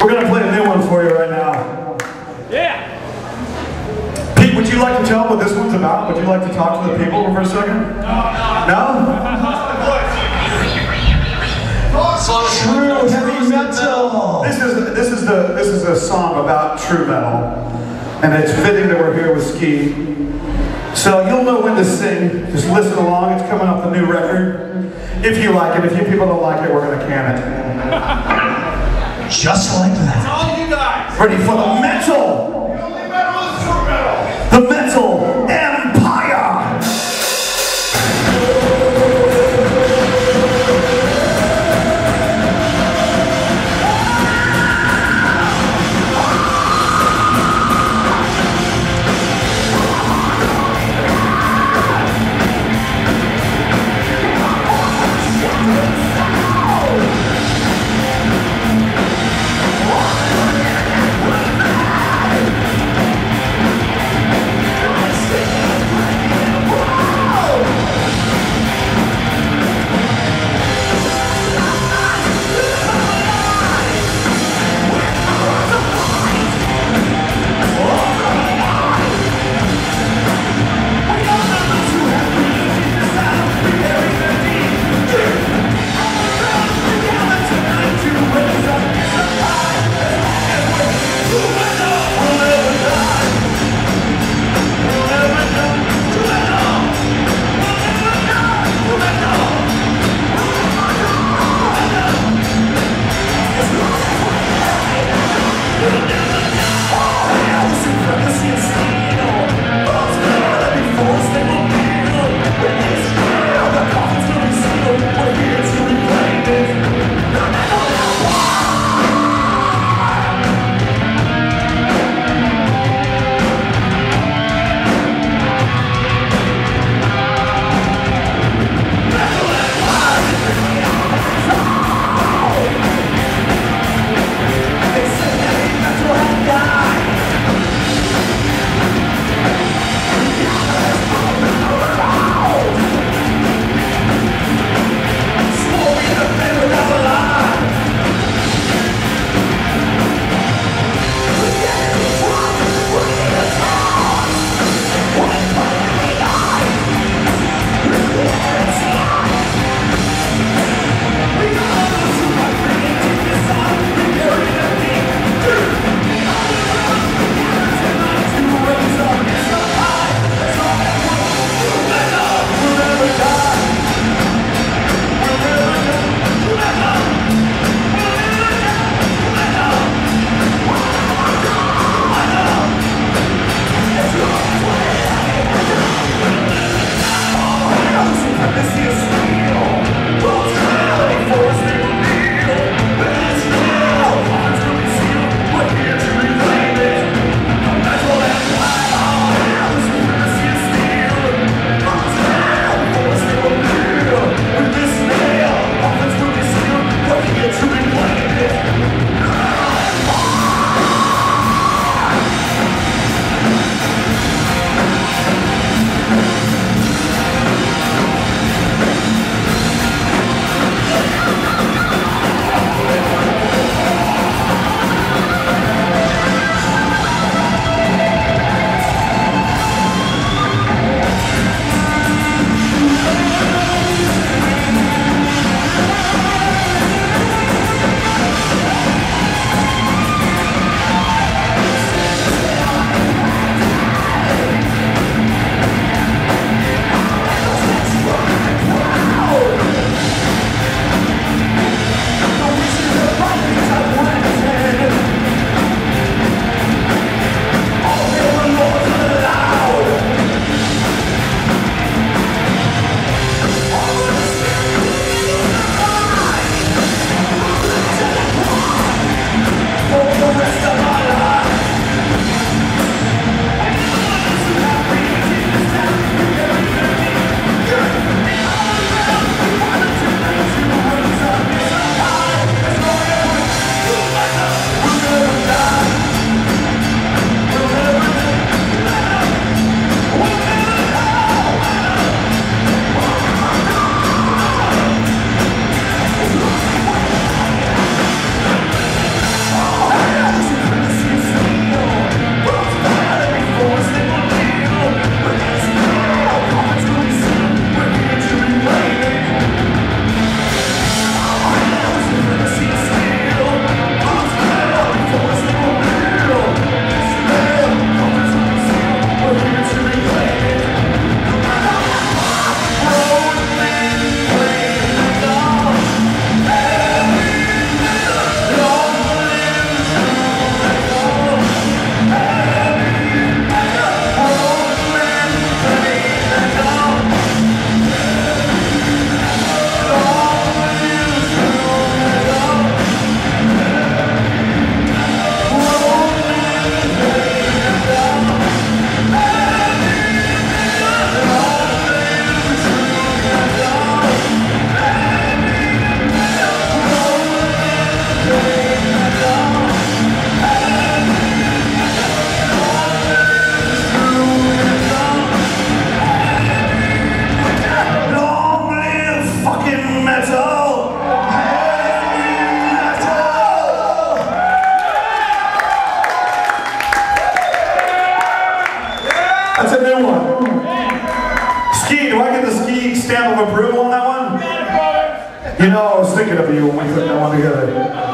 We're going to play a new one for you right now. Yeah. Pete, would you like to tell what this one's about? Would you like to talk to the people for a second? No? True heavy metal. This is a song about true metal, and it's fitting that we're here with Ski. So you'll know when to sing. Just listen along. It's coming off the new record. If you like it, if you people don't like it, we're gonna can it. Just like that. All you guys. Ready for the metal? The only metal is true metal. The Metal Empire. Ski, do I get the Ski stamp of approval on that one? You know, I was thinking of you when we put that one together.